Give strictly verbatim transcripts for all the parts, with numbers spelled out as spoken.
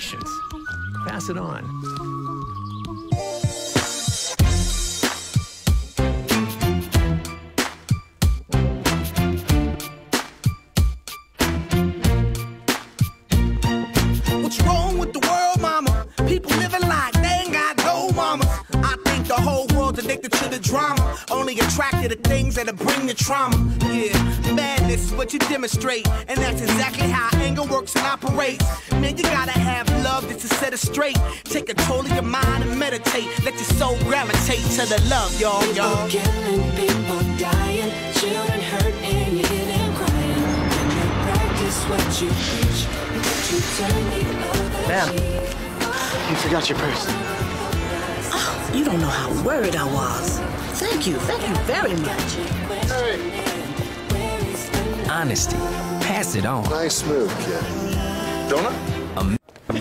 Congratulations. Pass it on. What's wrong with the world, mama? People living like they ain't got no mamas. I think the whole world's addicted to the drama, only attracted to things that'll bring the trauma. Yeah, madness is what you demonstrate, and that's exactly how anger works and operates. Man, you gotta have love just to set it straight. Take control of your mind and meditate. Let your soul gravitate to the love, y'all, y'all. People killing, people dying, children hurt and you hear them crying. When you practice what you preach, what you turn the other Ma'am, cheek. you forgot your purse. Oh, you don't know how worried I was. Thank you, thank you very much. Hey. Honesty. Pass it on. Nice move, kid. Donut? Um,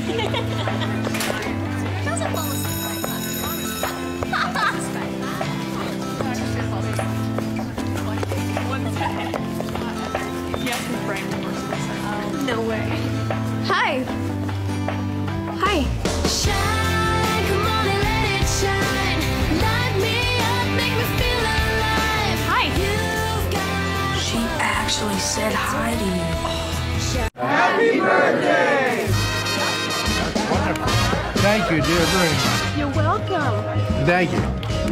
No way. Hi. Hi. Shine, come on and let it shine. Light me up, make me feel alive. Hi. You've got She actually said hi to you. Happy birthday! That's wonderful. Thank you, dear. Very much. You're welcome. Thank you.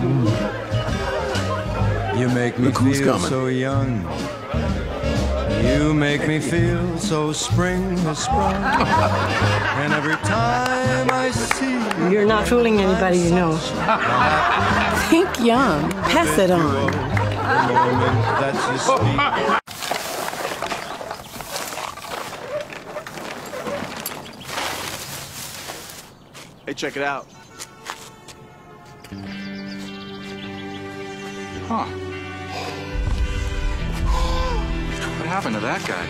You make me feel so young. You make me feel so spring has sprung. And every time I see you, You're not fooling anybody you know. Think young. Pass it on. the moment that you speak. Hey, check it out. Huh. What happened to that guy?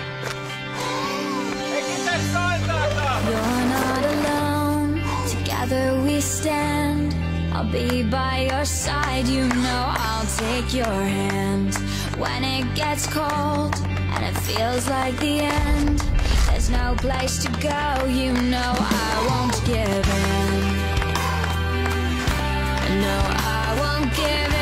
You're not alone. Together we stand. I'll be by your side. You know I'll take your hand. When it gets cold and it feels like the end, there's no place to go. You know I won't give in. No, I won't give in.